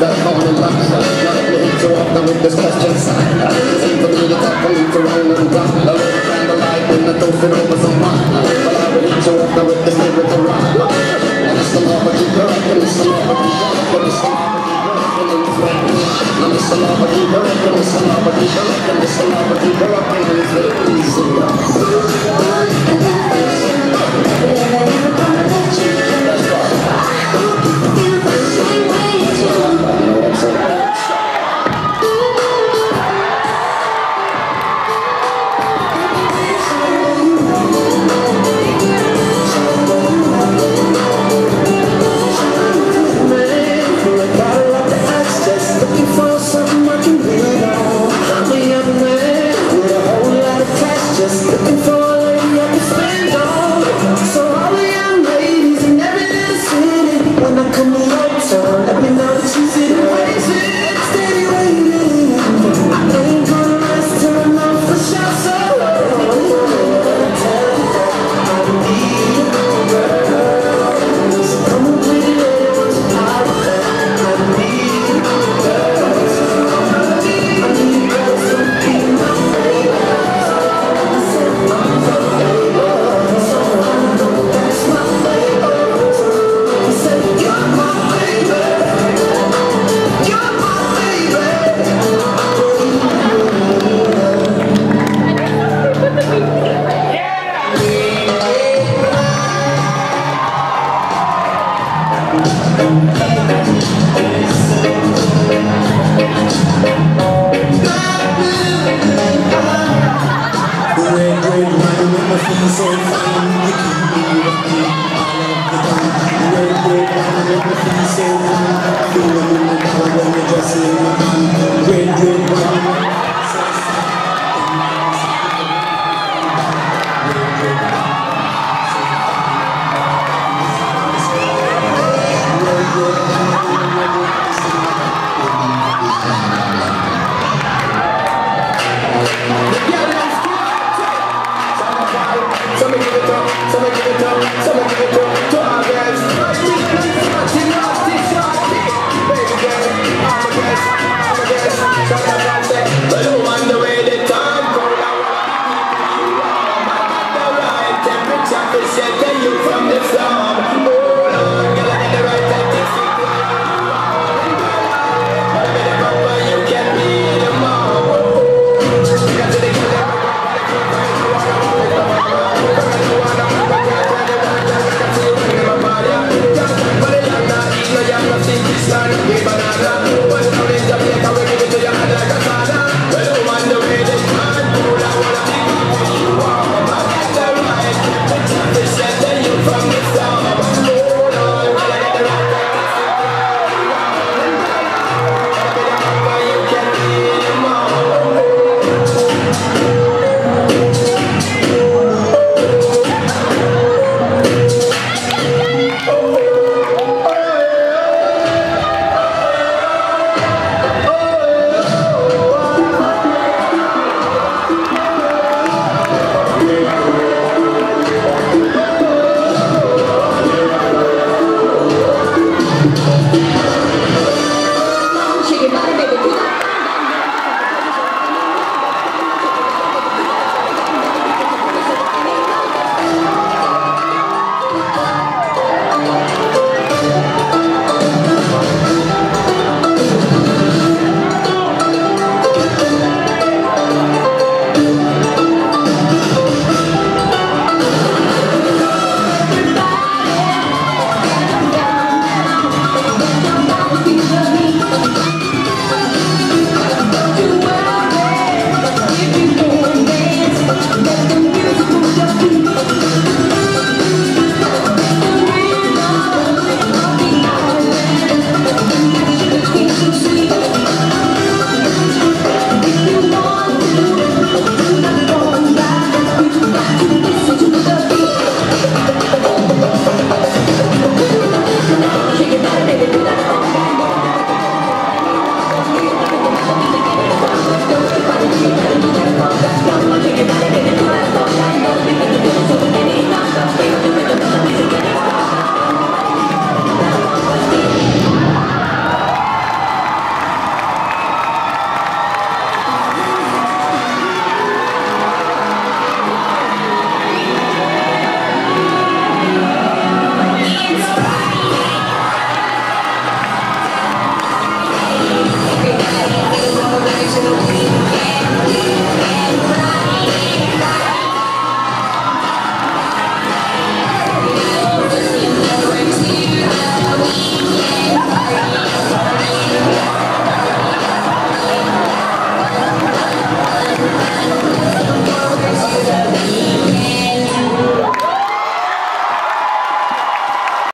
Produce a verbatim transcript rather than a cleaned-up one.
that morning rush. Not me to walk with this question sign. Seem for me to talk for me to roll and rock. A little candlelight when the toast it over some wine. But I will eat you walk with this lyrical rhyme. And it's the law but you correct, and it's the law but you correct, and it's the law but you correct, and it's the law but you correct, and it's the law but you correct, and it's the law but you correct, and it's the law but you correct, and it's very easy. We'll be right back.